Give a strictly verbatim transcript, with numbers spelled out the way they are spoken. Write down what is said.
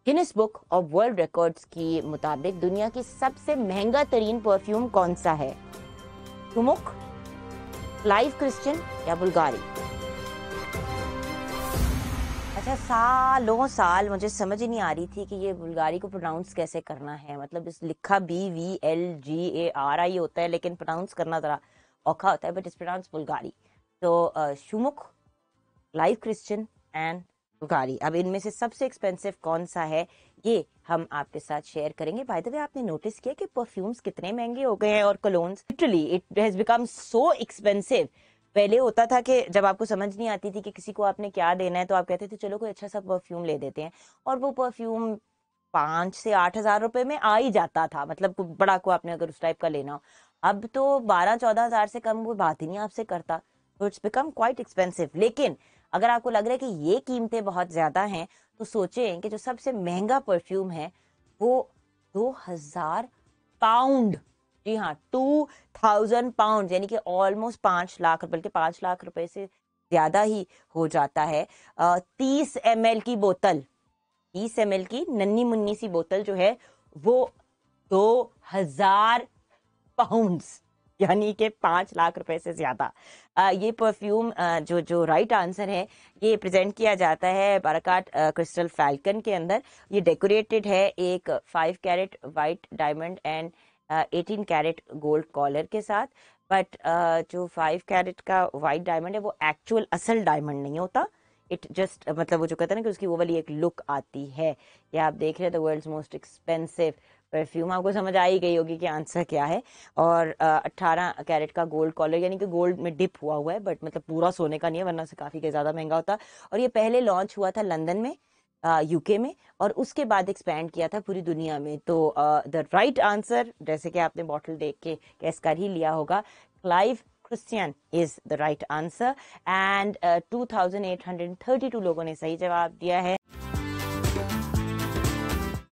Guinness book of world records के मुताबिक दुनिया की सबसे महंगा तरीन परफ्यूम कौन सा है? टुमुक, क्लाइव क्रिश्चियन या बुल्गारी? अच्छा, सालों साल मुझे समझ ही नहीं आ रही थी कि ये बुल्गारी को प्रोनाउंस कैसे करना है। मतलब इस लिखा B V L G A R I होता है, लेकिन प्रोनाउंस करना जरा औखा होता है, बट इस प्रोनाउंस बुल्गारी। तो Shumukh, Clive Christian and Bulgari. अब इनमें से सबसे एक्सपेंसिव कौन सा है, ये हम आपके साथ शेयर करेंगे। बाय द वे, आपने नोटिस किया कि परफ्यूम्स कितने महंगे हो गए हैं और colognes? Literally it has become so expensive. पहले होता था कि जब आपको समझ नहीं आती थी कि किसी को आपने क्या देना है, तो आप कहते थे चलो कोई अच्छा सा परफ्यूम ले देते हैं, और वो परफ्यूम पांच से आठ हजार रुपए में आ ही जाता था। मतलब बड़ा को आपने अगर उस टाइप का लेना हो। अब तो बारह चौदह हजार से कम वो बात ही नहीं आपसे करता। तो इट्स बिकम क्वाइट एक्सपेंसिव। लेकिन अगर आपको लग रहा है कि ये कीमतें बहुत ज्यादा हैं, तो सोचें कि जो सबसे महंगा परफ्यूम है वो दो हजार पाउंड, जी हाँ, टू थाउजेंड पाउंड, यानी कि ऑलमोस्ट पांच लाख, बल्कि पांच लाख रुपए से ज्यादा ही हो जाता है। तीस एम एल की बोतल, तीस एम एल की नन्ही मुन्नी सी बोतल जो है वो दो हजार पाउंड्स, यानी कि पांच लाख रुपए से ज्यादा। आ, ये परफ्यूम आ, जो जो राइट आंसर है, ये प्रेजेंट किया जाता है बाराकाट क्रिस्टल फैल्कन के अंदर। ये डेकोरेटेड है एक five carat white diamond and eighteen carat gold collar के साथ। बट जो फाइव कैरेट का वाइट डायमंड है वो एक्चुअल असल डायमंड नहीं होता। इट जस्ट मतलब वो जो कहते हैं ना कि उसकी वो वाली एक लुक आती है। ये आप देख रहे हैं the world's most expensive perfume. आपको समझ आ ही गई होगी कि आंसर क्या है। और अट्ठारह कैरेट का गोल्ड कॉलर, यानी कि गोल्ड में डिप हुआ हुआ है, बट मतलब पूरा सोने का नहीं है, वरना से काफी के ज्यादा महंगा होता। और ये पहले लॉन्च हुआ था लंदन में, यूके में, और उसके बाद एक्सपैंड किया था पूरी दुनिया में। तो द राइट आंसर, जैसे कि आपने बॉटल देख के गैस कर ही लिया होगा, Clive Christian is the right answer. And two thousand eight hundred thirty two लोगों ने सही जवाब दिया है।